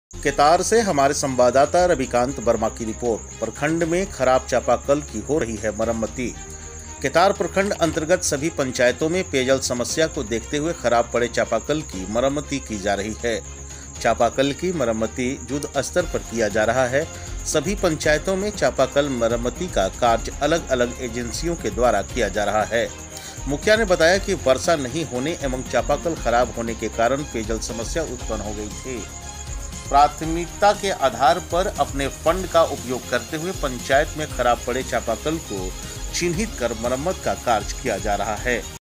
केतार से हमारे संवाददाता रविकांत वर्मा की रिपोर्ट। प्रखंड में खराब चापाकल की हो रही है मरम्मती। केतार प्रखंड अंतर्गत सभी पंचायतों में पेयजल समस्या को देखते हुए खराब पड़े चापाकल की मरम्मती की जा रही है। चापाकल की मरम्मती युद्ध स्तर पर किया जा रहा है। सभी पंचायतों में चापाकल मरम्मती का कार्य अलग अलग एजेंसियों के द्वारा किया जा रहा है। मुखिया ने बताया कि वर्षा नहीं होने एवं चापाकल खराब होने के कारण पेयजल समस्या उत्पन्न हो गई थी। प्राथमिकता के आधार पर अपने फंड का उपयोग करते हुए पंचायत में खराब पड़े चापाकल को चिन्हित कर मरम्मत का कार्य किया जा रहा है।